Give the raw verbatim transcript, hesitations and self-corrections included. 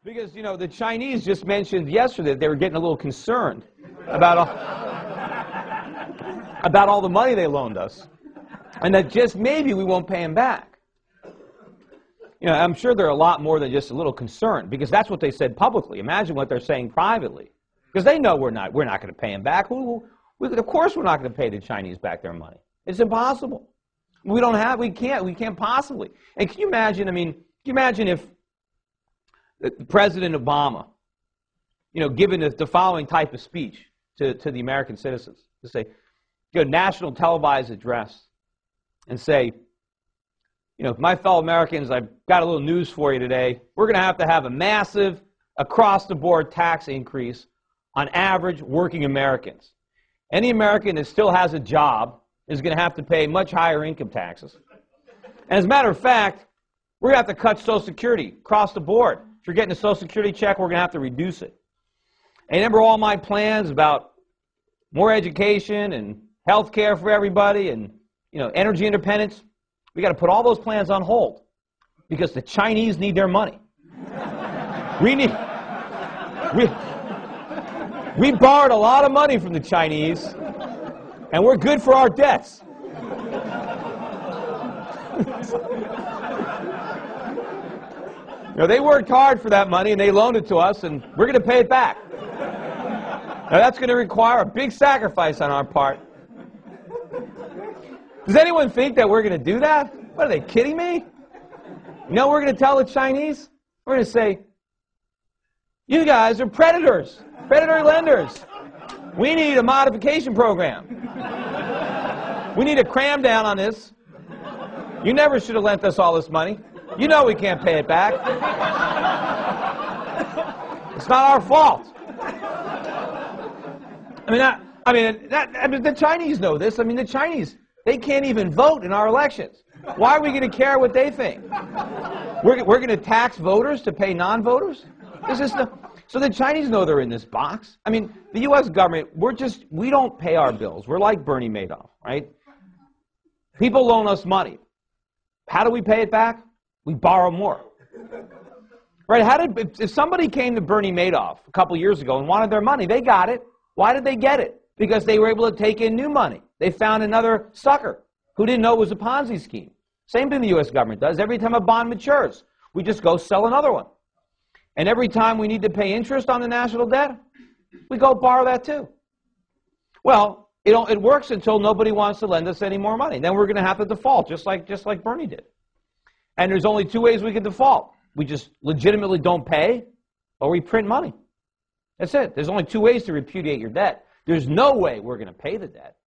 Because, you know, the Chinese just mentioned yesterday that they were getting a little concerned about all, about all the money they loaned us, and that just maybe we won't pay them back. You know, I'm sure they're a lot more than just a little concerned, because that's what they said publicly. Imagine what they're saying privately, because they know we're not we're not going to pay them back. Who, we, of course, we're not going to pay the Chinese back their money. It's impossible. We don't have. We can't. We can't possibly. And can you imagine? I mean, can you imagine if President Obama, you know, given the, the following type of speech to, to the American citizens, to say, give a national televised address and say, you know, my fellow Americans, I've got a little news for you today. We're going to have to have a massive, across-the-board tax increase on average working Americans. Any American that still has a job is going to have to pay much higher income taxes. And as a matter of fact, we're going to have to cut Social Security across the board. If you're getting a Social Security check, we're going to have to reduce it. And remember all my plans about more education and health care for everybody and, you know, energy independence? We got to put all those plans on hold because the Chinese need their money. We need we, we borrowed a lot of money from the Chinese, and we're good for our debts. You know, they worked hard for that money, and they loaned it to us, and we're going to pay it back. Now, that's going to require a big sacrifice on our part. Does anyone think that we're going to do that? What, are they kidding me? You know what we're going to tell the Chinese? We're going to say, you guys are predators, predatory lenders. We need a modification program. We need to cram down on this. You never should have lent us all this money. You know we can't pay it back. It's not our fault. I mean, I, I mean, that, I mean, the Chinese know this. I mean, the Chinese, they can't even vote in our elections. Why are we going to care what they think? We're, we're going to tax voters to pay non-voters? This is the, so the Chinese know they're in this box. I mean, the U S government, we're just, we don't pay our bills. We're like Bernie Madoff, right? People loan us money. How do we pay it back? We borrow more. Right? How did, if, if somebody came to Bernie Madoff a couple years ago and wanted their money, they got it. Why did they get it? Because they were able to take in new money. They found another sucker who didn't know it was a Ponzi scheme. Same thing the U S government does. Every time a bond matures, we just go sell another one. And every time we need to pay interest on the national debt, we go borrow that too. Well, it, it works until nobody wants to lend us any more money. Then we're going to have to default, just like, just like Bernie did. And there's only two ways we can default. We just legitimately don't pay, or we print money. That's it. There's only two ways to repudiate your debt. There's no way we're going to pay the debt.